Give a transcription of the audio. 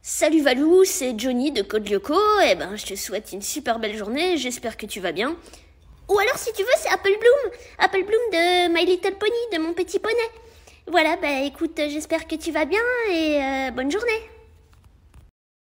Salut Valou, c'est Johnny de Code Lyoko. Je te souhaite une super belle journée, j'espère que tu vas bien. Ou alors si tu veux, c'est Apple Bloom de My Little Pony, de mon petit poney. Voilà, écoute, j'espère que tu vas bien et bonne journée.